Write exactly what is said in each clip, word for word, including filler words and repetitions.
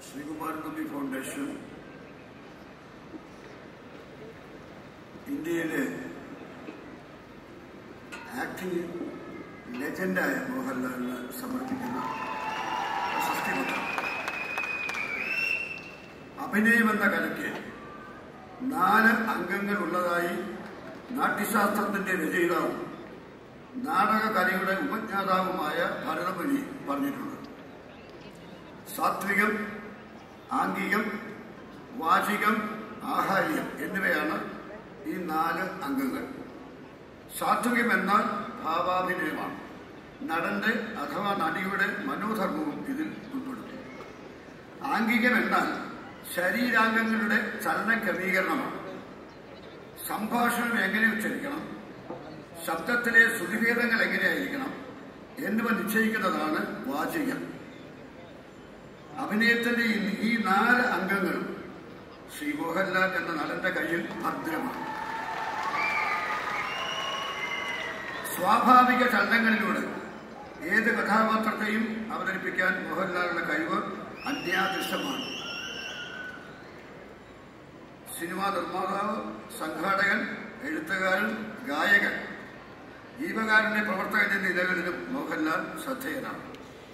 Sreekumaran Thampi foundation ഇന്ത്യയിലെ acting ലെജൻഡായ മോഹൻലാലിന് സമർപ്പിക്കുന്ന പ്രശസ്തിപത്രം. അഭിനയമെന്ന കലയ്ക്ക് നാല് അംഗങ്ങളുള്ളതായി നാട്യശാസ്ത്രത്തിന്റെ രചയിതാവും നാടകകലയുടെ ഉപജ്ഞാതാവുമായ ഭരതമുനി പറഞ്ഞിട്ടുണ്ട്. സാത്വികം, ആംഗികം, വാചികം, ആഹാര്യം എന്നിവയാണ് ഈ നാല് അംഗങ്ങൾ. സാത്വികം എന്നാൽ ഭാവാഭിനയമാണ്. നടന്റെ അഥവാ നടിയുടെ മനോധർമ്മവും ഇതിൽ ഉൾപ്പെടുന്നു. ആംഗികം എന്നാൽ ശരീരാംഗങ്ങളുടെ ചലന ക്രമീകരണമാണ്. സംഭാഷണം എങ്ങനെ ഉച്ചരിക്കണം, ശബ്ദത്തിലെ ശ്രുതിഭേദങ്ങൾ എങ്ങനെയായിരിക്കണം എന്നിവ നിശ്ചയിക്കുന്നതാണ് വാചികം. അഭിനയത്തിന്റെ ഈ നാല് അംഗങ്ങളും ശ്രീ മോഹൻലാൽ എന്ന നടന്റെ കയ്യിൽ ഭദ്രമാണ്. സ്വാഭാവിക ചലനങ്ങളിലൂടെ ഏത് കഥാപാത്രത്തെയും അവതരിപ്പിക്കാൻ മോഹൻലാലിന്റെ കഴിവ് അന്യാദൃശ്യമാണ്. സിനിമാ നിർമ്മാതാവ്, സംഘാടകൻ, എഴുത്തുകാരൻ, ഗായകൻ, ജീവകാരുണ്യ പ്രവർത്തകൻ എന്നീ നിലകളിലും മോഹൻലാൽ ശ്രദ്ധേയനാണ്.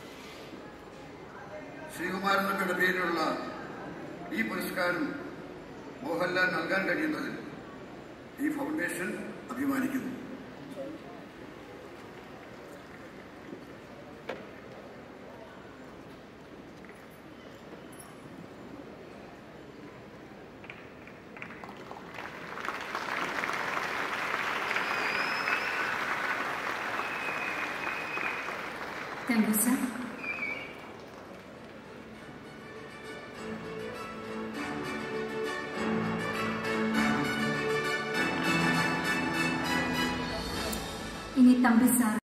ശ്രീകുമാരൻ തമ്പിയുടെ പേരിലുള്ള ഈ പുരസ്കാരം മോഹൻലാൽ നൽകാൻ കഴിയുന്നതിൽ ഈ ഫൗണ്ടേഷൻ അഭിമാനിക്കുന്നു. Thank you, sir. ഇനി തമ്പി സാർ